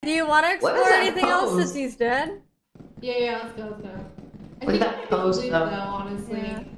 Do you want to explore anything else since he's dead? Yeah, let's go. Look at that pose, though. Honestly. Yeah.